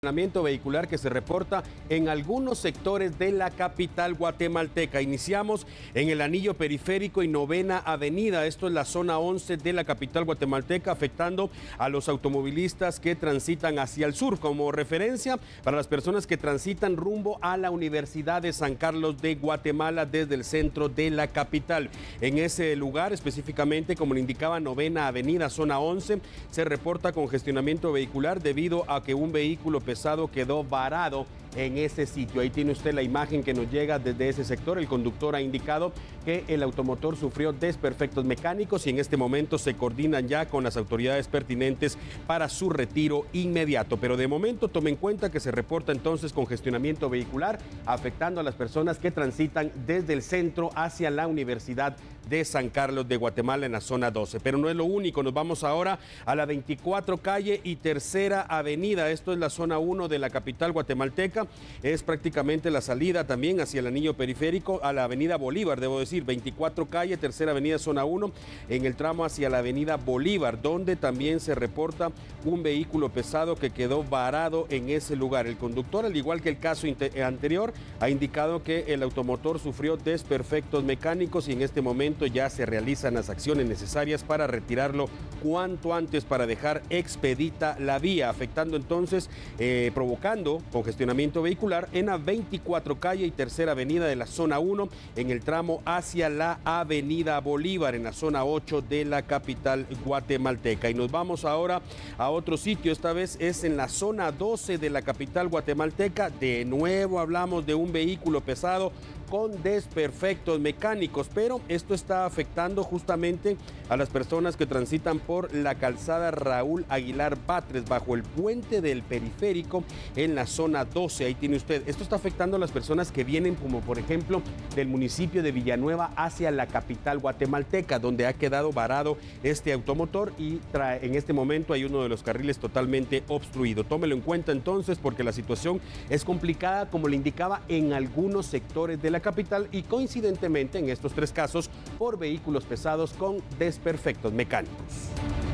Vehicular que se reporta en algunos sectores de la capital guatemalteca. Iniciamos en el anillo periférico y 9ª Avenida, esto es la zona 11 de la capital guatemalteca, afectando a los automovilistas que transitan hacia el sur. Como referencia, para las personas que transitan rumbo a la Universidad de San Carlos de Guatemala desde el centro de la capital. En ese lugar, específicamente, como le indicaba, 9ª Avenida, zona 11, se reporta congestionamiento vehicular debido a que un vehículo pesado quedó varado en ese sitio. Ahí tiene usted la imagen que nos llega desde ese sector. El conductor ha indicado que el automotor sufrió desperfectos mecánicos y en este momento se coordinan ya con las autoridades pertinentes para su retiro inmediato. Pero de momento tome en cuenta que se reporta entonces congestionamiento vehicular afectando a las personas que transitan desde el centro hacia la Universidad de San Carlos de Guatemala en la zona 12. Pero no es lo único, nos vamos ahora a la 24 calle y 3ª Avenida. Esto es la zona 1 de la capital guatemalteca. Es prácticamente la salida también hacia el anillo periférico a la avenida Bolívar, debo decir, 24 calle, 3ª Avenida, zona 1, en el tramo hacia la avenida Bolívar, donde también se reporta un vehículo pesado que quedó varado en ese lugar. El conductor, al igual que el caso anterior, ha indicado que el automotor sufrió desperfectos mecánicos y en este momento ya se realizan las acciones necesarias para retirarlo cuanto antes para dejar expedita la vía, afectando entonces, provocando congestionamiento vehicular en la 24 calle y 3ª Avenida de la zona 1 en el tramo hacia la avenida Bolívar en la zona 8 de la capital guatemalteca. Y nos vamos ahora a otro sitio, esta vez es en la zona 12 de la capital guatemalteca. De nuevo hablamos de un vehículo pesado con desperfectos mecánicos, pero esto está afectando justamente a las personas que transitan por la calzada Raúl Aguilar Batres bajo el puente del periférico en la zona 12. Ahí tiene usted, esto está afectando a las personas que vienen como por ejemplo del municipio de Villanueva hacia la capital guatemalteca, donde ha quedado varado este automotor y en este momento hay uno de los carriles totalmente obstruido. Tómelo en cuenta entonces porque la situación es complicada, como le indicaba, en algunos sectores de la capital y coincidentemente en estos tres casos por vehículos pesados con desperfectos mecánicos.